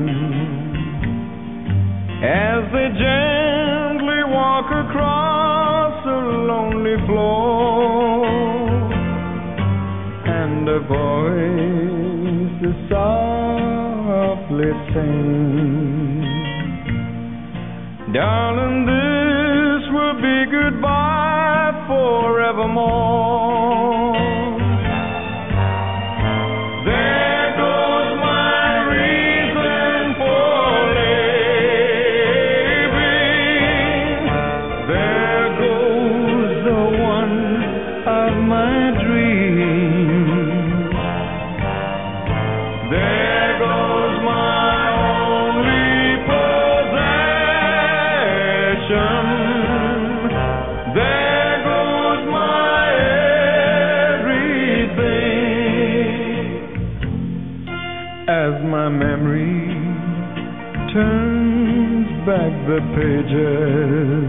as they gently walk across a lonely floor, and a voice softly sings, darling, this will be goodbye forevermore. There goes my reason for living. There goes the one of my dreams. There goes my only possession. There goes my everything. As my memory turns back the pages,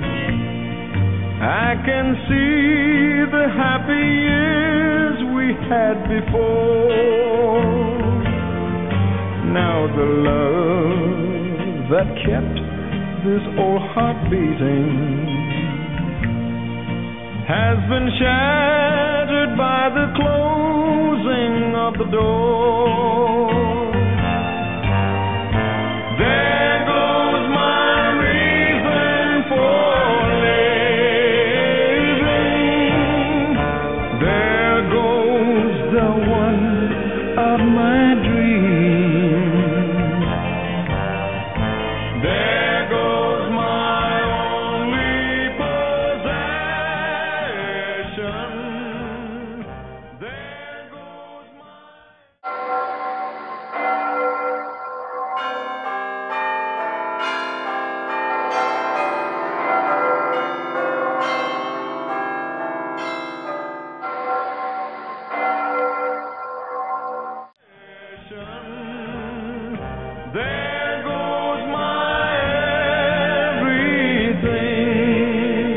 I can see the happy years we had before. Now the love that kept this old heart beating has been shattered by the closing of the door. There goes my reason for living. There goes the one of my dreams. There goes my only possession. There goes my... There goes my everything.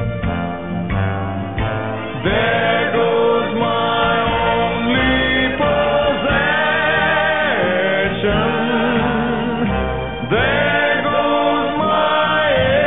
There goes my only possession. There goes my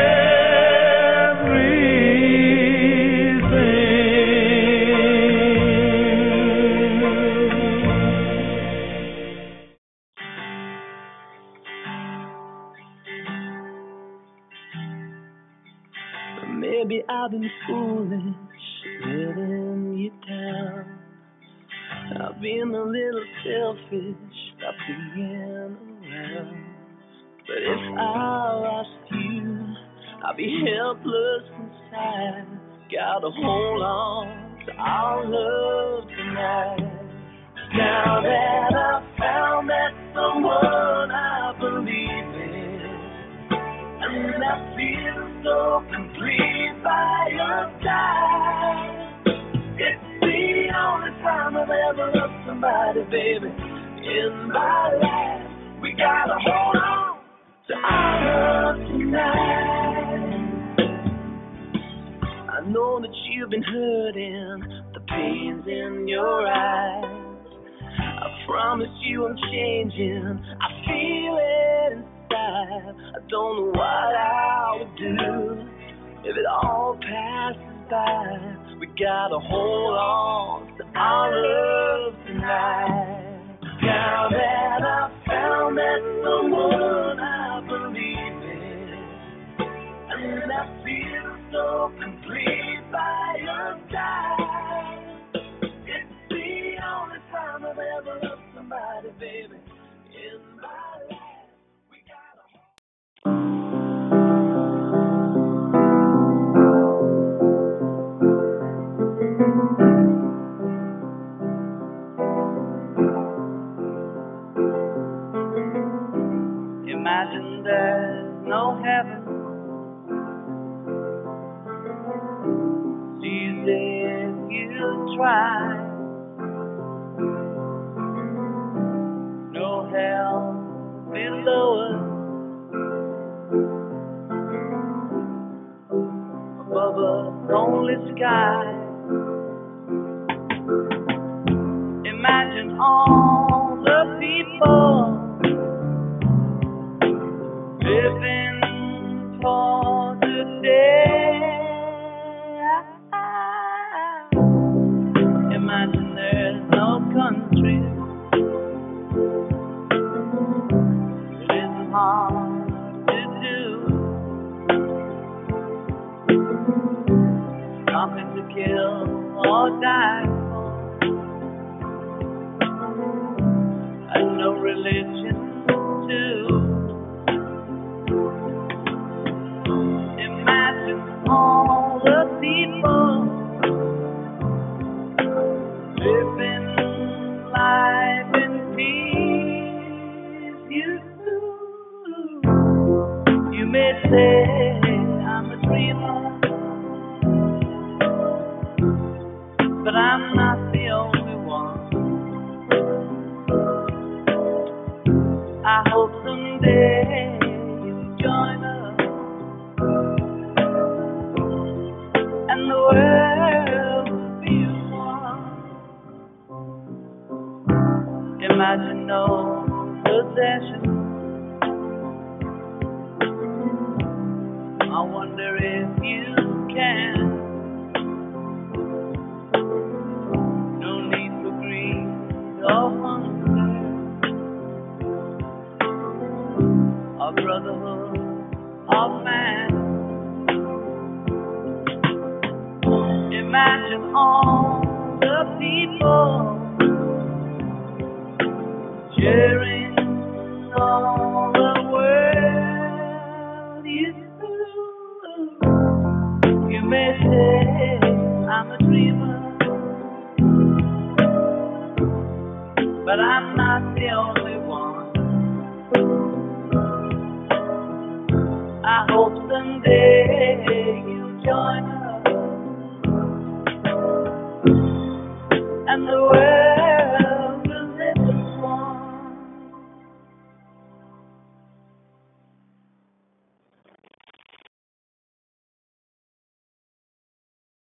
everything. Maybe I've been foolish, letting you down. I've been a little selfish, not being around. But if I lost you, I'd be helpless inside. Gotta hold on to our love tonight. Now that I've found that someone I believe in, and I feel so complete by your side. It's the only time I've ever loved somebody, baby, in my life. We gotta hold on to our love tonight. I know that you've been hurting, the pain's in your eyes. I promise you I'm changing, I feel it inside. I don't know what I would do if it all passes by. We gotta hold on to our love tonight. Now that I've found that someone I believe in, and I feel so complete by your side. It's the only time I've ever loved somebody, baby, in my life. We gotta Imagine there's no heaven. See if you try. No hell below us. Above us, only sky. Imagine all the people hard to do. Something to kill or die for, and no religion too. Imagine all the people living life in peace. You may say I'm a dreamer, but I'm not the only one. I hope someday you'll join us, and the world will be one. Imagine no possession. I wonder if you can. No need for greed or hunger, or brotherhood of man. Imagine all the people sharing all the world. You may say I'm a dreamer, but I'm not the only one. I hope someday you'll join us, and the world